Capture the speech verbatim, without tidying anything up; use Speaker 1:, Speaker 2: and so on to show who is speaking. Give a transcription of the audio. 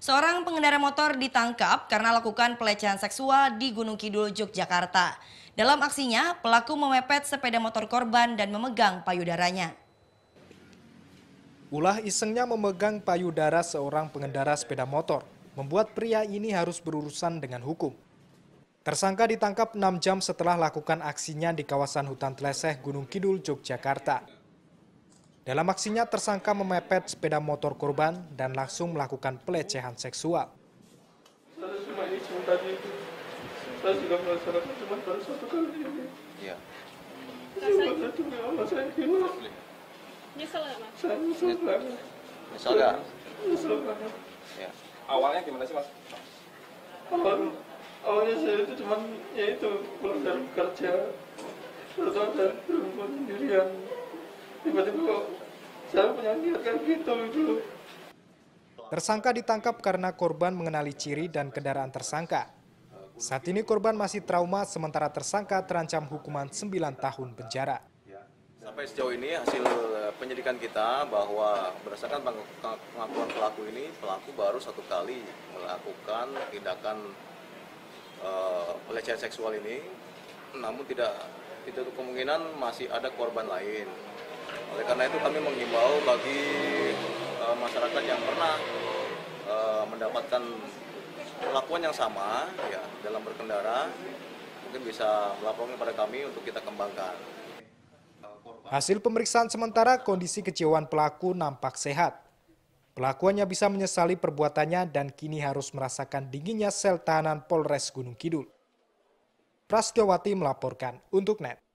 Speaker 1: Seorang pengendara motor ditangkap karena lakukan pelecehan seksual di Gunung Kidul, Yogyakarta. Dalam aksinya, pelaku memepet sepeda motor korban dan memegang payudaranya.
Speaker 2: Ulah isengnya memegang payudara seorang pengendara sepeda motor membuat pria ini harus berurusan dengan hukum. Tersangka ditangkap enam jam setelah lakukan aksinya di kawasan hutan Tleseh, Gunung Kidul, Yogyakarta. Dalam aksinya, tersangka memepet sepeda motor korban dan langsung melakukan pelecehan seksual.
Speaker 3: Saya cuma ini cuma tadi itu. Saya sudah melaksanakan cuma baru satu kali ini.
Speaker 4: Iya.
Speaker 3: Saya cuma Allah saya gila.
Speaker 5: Nyesel nggak, Mas?
Speaker 3: Saya nyesel banget.
Speaker 4: Nyesel nggak?
Speaker 3: Nyesel banget.
Speaker 4: Ya.
Speaker 6: Awalnya gimana sih, Mas?
Speaker 3: Awal, awalnya saya itu cuma ya itu pulang dari kerja. Terus ada perempuan sendirian. Tiba-tiba kok saya punya niat kayak gitu dulu.
Speaker 2: Tersangka ditangkap karena korban mengenali ciri dan kendaraan tersangka. Saat ini korban masih trauma sementara tersangka terancam hukuman sembilan tahun penjara.
Speaker 4: Sampai sejauh ini hasil penyidikan kita bahwa berdasarkan pengakuan pelaku ini, pelaku baru satu kali melakukan tindakan uh, pelecehan seksual ini, namun tidak tidak kemungkinan masih ada korban lain. Oleh karena itu kami menghimbau bagi uh, masyarakat yang pernah uh, mendapatkan perlakuan yang sama ya dalam berkendara, mungkin bisa melaporkan kepada kami untuk kita kembangkan.
Speaker 2: Hasil pemeriksaan sementara kondisi kejiwaan pelaku nampak sehat. Pelakuannya bisa menyesali perbuatannya dan kini harus merasakan dinginnya sel tahanan Polres Gunung Kidul. Prasetyowati melaporkan untuk N E T.